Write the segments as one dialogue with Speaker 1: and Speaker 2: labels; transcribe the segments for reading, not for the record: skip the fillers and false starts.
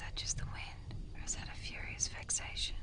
Speaker 1: that just the wind, or is that a furious vexation?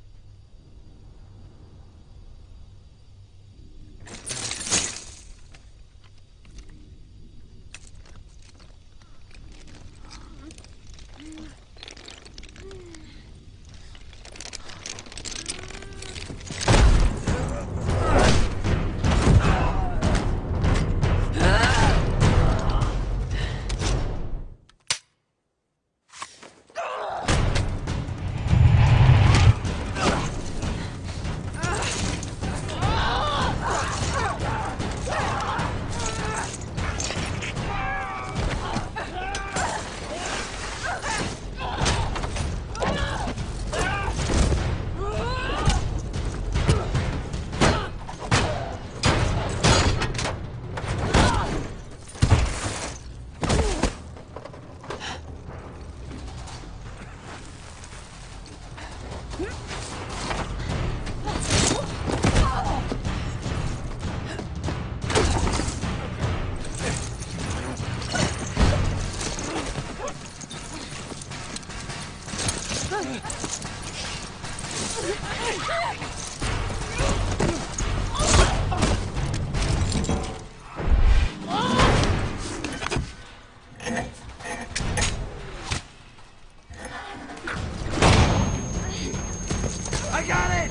Speaker 2: I got it!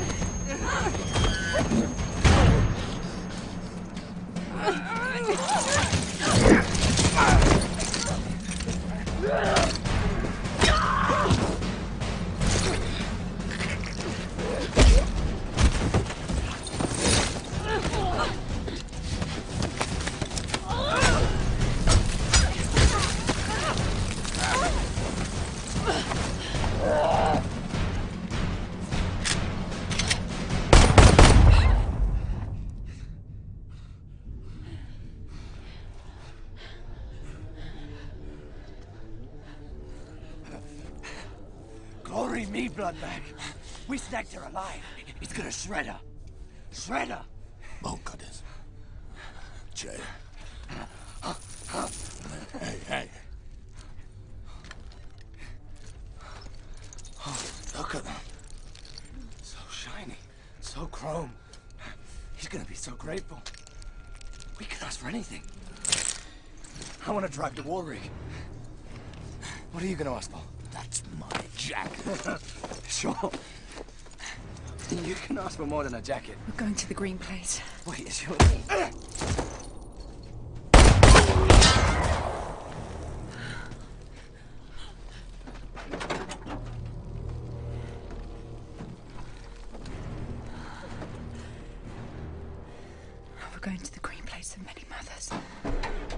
Speaker 2: Glory me, Bloodbag. We snagged her alive. It's gonna shred her. Shred her.
Speaker 3: Oh, goodness. Jay. Hey, hey.
Speaker 2: Oh, look at them. So shiny. So chrome. He's gonna be so grateful. We can ask for anything. I want to drive the war rig. What are you gonna ask for?
Speaker 3: That's my jacket.
Speaker 2: Sure. You can ask for more than a jacket.
Speaker 1: We're going to the green place.
Speaker 2: Wait, is your...
Speaker 1: We're going to the green place of many mothers.